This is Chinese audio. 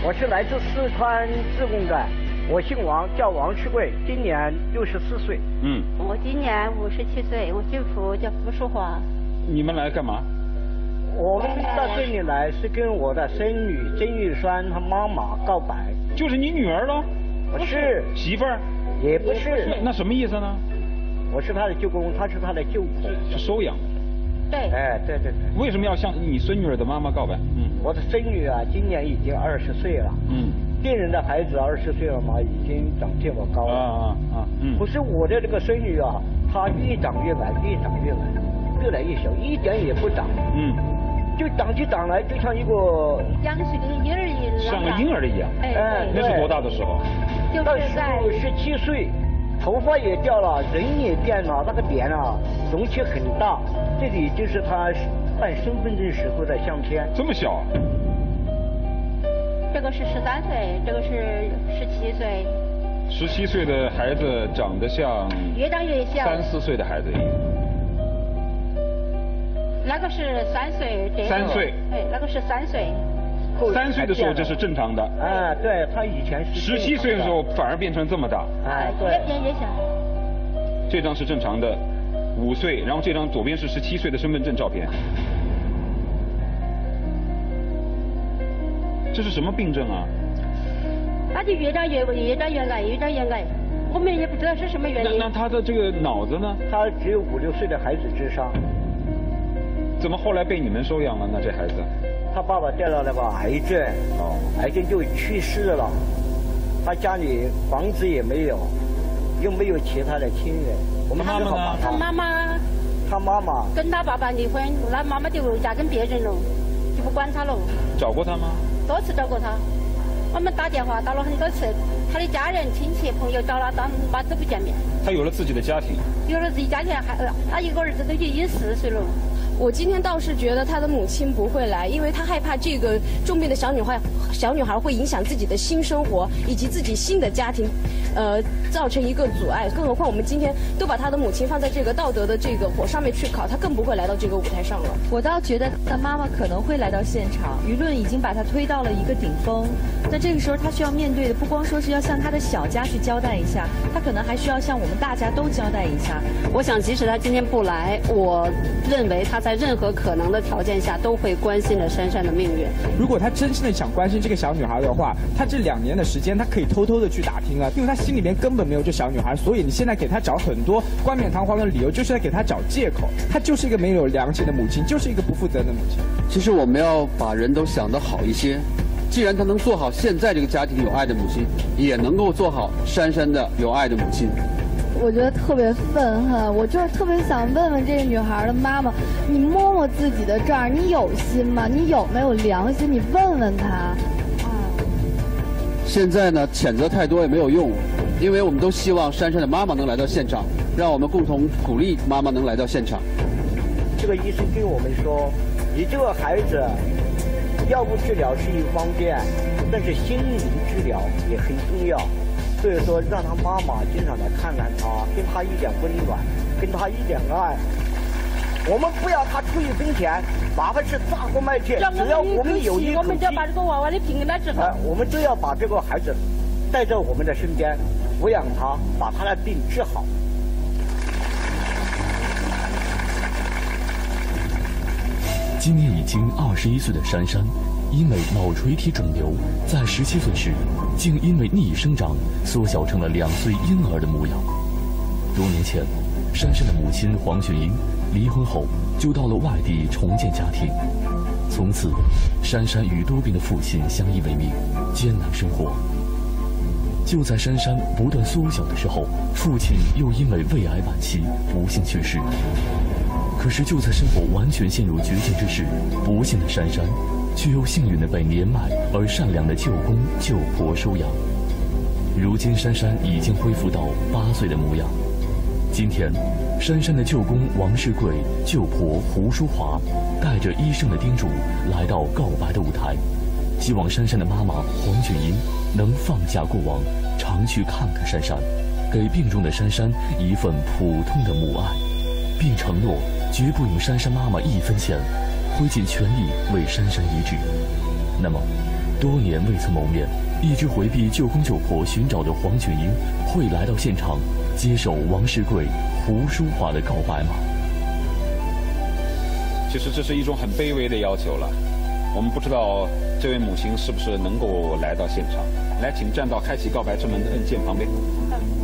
我是来自四川自贡的，我姓王，叫王世贵，今年64岁。 我今年57岁，我媳妇叫付淑华。 你们来干嘛？ 我们到这里来是跟我的孙女曾玉栓她妈妈告白。 就是你女儿了？ 不是。 媳妇儿？ 也不是。 那什么意思呢？ 我是她的舅公，她是她的舅婆。 是收养的。 对。 哎，对对对。 为什么要向你孙女儿的妈妈告白？ 我的孙女啊，今年已经20岁了。病人的孩子20岁了嘛，已经长这么高了。可是我的这个孙女啊，她越长越矮，越长越矮，越来越小，一点也不长。就长起长来，就像一个像是个婴儿一样。 像个婴儿一样。 哎， 那是多大的时候？ 就是在 17岁，头发也掉了，人也变了，那个脸啊，隆起很大。这里就是她办身份证时候的相片。 这么小？ 这个是13岁，这个是17岁。 17岁的孩子长得像越长越小 3、4岁的孩子一样。 那个是3岁。 3岁。 对，那个是3岁。 3岁的时候这是正常的。 哎，对，他以前是。 17岁的时候反而变成这么大。 哎，对。 越小。 这张是正常的，5岁，然后这张左边是17岁的身份证照片。这是什么病症啊？ 他就越长越矮，越长越矮，我们也不知道是什么原因。 那他的这个脑子呢？ 他只有5、6岁的孩子智商。 怎么后来被你们收养了呢？这孩子？ 他爸爸得了那个癌症，癌症就去世了。他家里房子也没有，又没有其他的亲人。我们妈妈呢？ 他妈妈跟他爸爸离婚，那妈妈就嫁跟别人了，就不管他了。 找过他吗？ 多次找过他，我们打电话打了很多次，他的家人、亲戚、朋友找了，妈都不见面。 他有了自己的家庭。有了自己家庭，他一个儿子都已经4岁了。 我今天倒是觉得他的母亲不会来，因为他害怕这个重病的小女孩会影响自己的新生活以及自己新的家庭，造成一个阻碍。更何况我们今天都把他的母亲放在这个道德的这个火上面去烤，他更不会来到这个舞台上了。 我倒觉得他妈妈可能会来到现场，舆论已经把他推到了一个顶峰。那这个时候他需要面对的不光说是要向他的小家去交代一下，他可能还需要向我们大家都交代一下。 我想即使他今天不来，我认为他在任何可能的条件下都会关心着珊珊的命运。 如果他真心的想关心这个小女孩的话，他这2年的时间他可以偷偷的去打听啊，因为他心里面根本没有这小女孩，所以你现在给他找很多冠冕堂皇的理由，就是在给他找借口。他就是一个没有良心的母亲，就是一个不负责任的母亲。 其实我们要把人都想得好一些，既然他能做好现在这个家庭有爱的母亲，也能够做好珊珊的有爱的母亲。 我觉得特别愤恨，我就是特别想问问这个女孩的妈妈，你摸摸自己的这儿，你有心吗？你有没有良心？你问问她。 现在呢，谴责太多也没有用，因为我们都希望珊珊的妈妈能来到现场，让我们共同鼓励妈妈能来到现场。 这个医生跟我们说，你这个孩子，药物治疗是一方面，但是心灵治疗也很重要。所以说，让他妈妈经常来看看他，给他一点温暖，给他一点爱。我们不要他出一分钱，哪怕是砸锅卖铁，只要我们有一口气， 我们就把这个娃娃的病给他治好。 我们都要把这个孩子带在我们的身边，抚养他，把他的病治好。 今年已经21岁的珊珊，因为脑垂体肿瘤，在17岁时，竟因为逆生长缩小成了2岁婴儿的模样。多年前，珊珊的母亲黄雪英离婚后就到了外地重建家庭，从此，珊珊与多病的父亲相依为命，艰难生活。就在珊珊不断缩小的时候，父亲又因为胃癌晚期不幸去世。可是就在生活完全陷入绝境之时，不幸的珊珊却又幸运地被年迈而善良的舅公舅婆收养。如今珊珊已经恢复到8岁的模样。今天，珊珊的舅公王世贵、舅婆胡淑华带着医生的叮嘱来到告白的舞台，希望珊珊的妈妈黄俊英能放下过往，常去看看珊珊，给病中的珊珊一份普通的母爱，并承诺绝不用珊珊妈妈1分钱，会尽全力为珊珊医治。那么， 多年未曾谋面，一直回避舅公舅婆寻找的黄俊英，会来到现场接受王世贵、胡淑华的告白吗？ 其实这是一种很卑微的要求了，我们不知道这位母亲是不是能够来到现场。来，请站到开启告白之门的按键旁边。